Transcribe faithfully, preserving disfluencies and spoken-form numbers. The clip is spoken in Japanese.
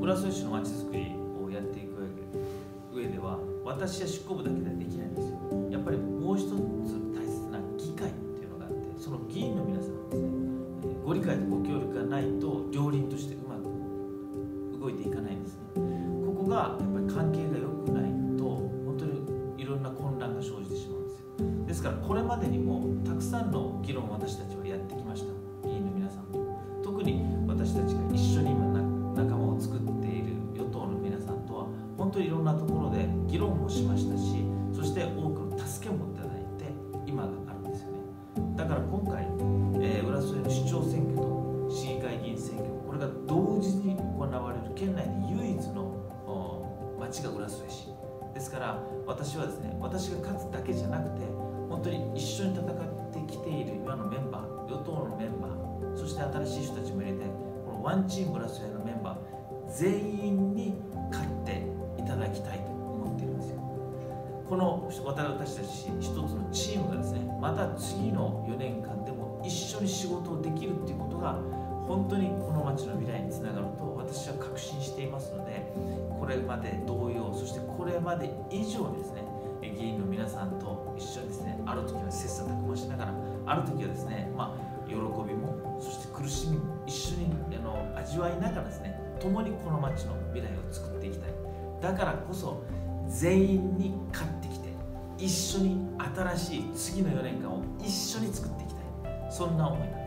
浦添市のまちづくりをやっていく上では私や執行部だけではできないんですよ。やっぱりもう一つ大切な議会っていうのがあって、その議員の皆さんですね、ご理解とご協力がないと両輪としてうまく動いていかないんですね。ここがやっぱり関係が良くないと本当にいろんな混乱が生じてしまうんですよ。ですからこれまでにもたくさんの議論を私たちはやってきました。議員の皆さんと、特に私たちが一緒に今仲間を作っている与党の皆さんとは本当にいろんなところで議論もしましたし、そして多くの助けもいただいて今があるんですよね。だから今回、えー、浦添の市長選挙と市議会議員選挙、これが同時に行われる県内で唯一の町が浦添市ですから、私はですね、私が勝つだけじゃなくて本当に一緒に戦ってきている今のメンバー、与党のメンバー、そして新しい人たちも入れて、このワンチーム浦添のメンバー全員に勝っていただきたいと思っているんですよ。この私たち一つのチームがですね、また次のよねんかんでも一緒に仕事をできるっていうことが本当にこの町の未来につながると私は確信していますので、これまで同様、そしてこれまで以上にですね、議員の皆さんと一緒にですね、ある時は切磋琢磨しながら、ある時はですね、まあ、喜びもそして苦しみも一緒にあの味わいながらですね、共にこの町の未来を作っていきたい。だからこそ全員に勝ってきて、一緒に新しい次のよねんかんを一緒に作っていきたい、そんな思いなんです。